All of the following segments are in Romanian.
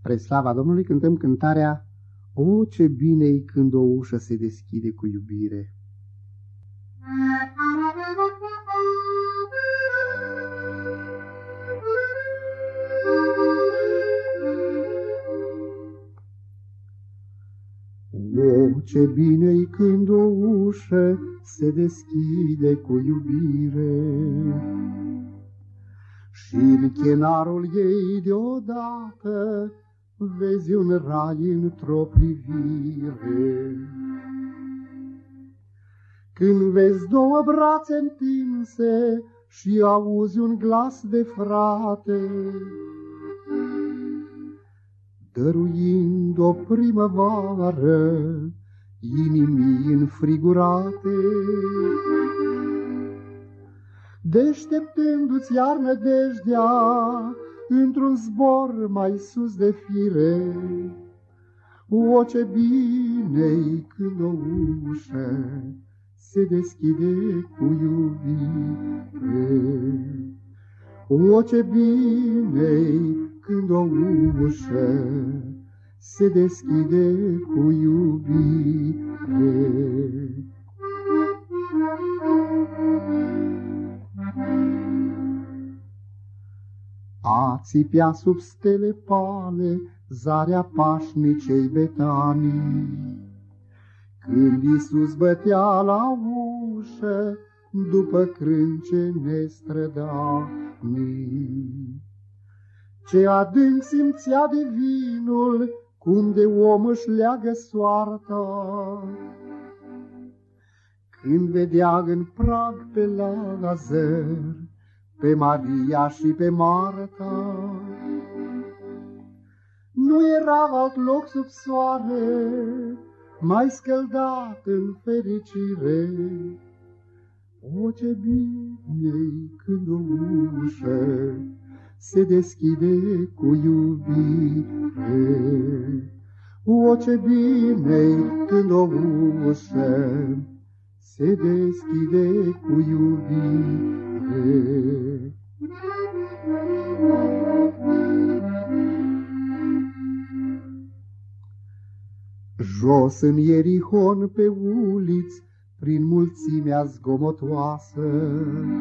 Spre slava Domnului cântăm cântarea O, ce bine-i când o ușă se deschide cu iubire. O, ce bine-i când o ușă se deschide cu iubire și-n chenarul ei deodată vezi un rai într-o privire. Când vezi două brațe întinse și auzi un glas de frate, dăruind o primăvară inimii înfrigurate, deșteptându-ți iar nădejdea într-un zbor mai sus de fire. O, ce bine-i când o ușă se deschide cu iubire. O, ce bine-i când o ușă se deschide cu iubire. A țipea sub stele pale zarea pașnicei Betanii, când Iisus bătea la ușă după crânce nestrădanii. Ce adânc simțea de vinul, cum de om își leagă soarta, când vedea în prag pe Lazar, pe Maria și pe Marta. Nu era alt loc sub soare mai scăldat în fericire. O, ce bine-i când o ușă se deschide cu iubire. O, ce bine-i când o ușă se deschide cu iubire. Jos în Ierihon pe uliți, prin mulțimea zgomotoasă,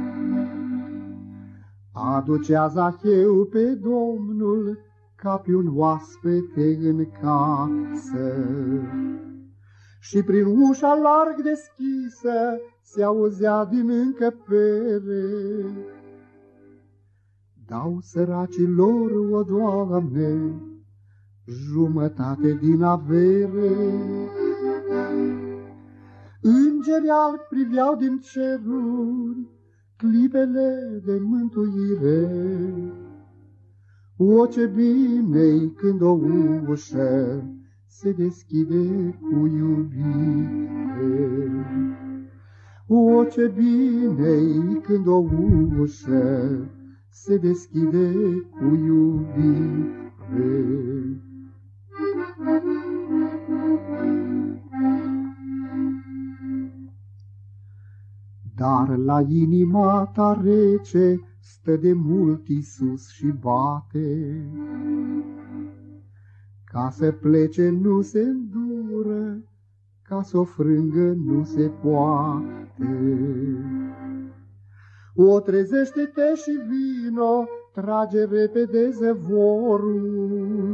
aducea Zacheu pe Domnul ca pe un oaspete în casă. Și prin ușa larg deschisă se auzea din încăpere: dau săracilor, o Doamne, jumătate din avere. Îngerii albi priveau din ceruri clipele de mântuire. O, ce bine-i când o ușă se deschide cu iubire. O, ce bine-i când o ușă se deschide cu iubire. Dar la inima ta rece stă de mult Iisus și bate. Ca să plece nu se îndură, ca să o frângă nu se poate. O, trezește-te și vino, trage repede zăvorul.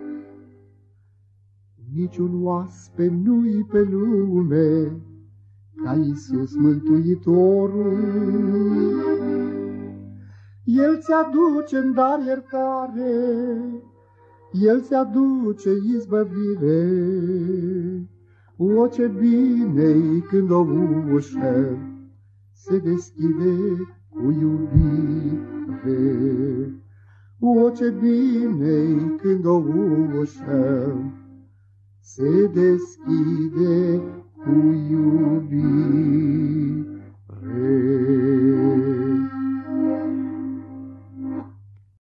Niciun oaspe nu-i pe lume ca Iisus Mântuitorul. El ți-aduce în dar iertare, El ți-aduce izbăvire. O, ce bine-i când o ușă se deschide cu iubire. O, ce bine-i când o ușă se deschide cu iubire.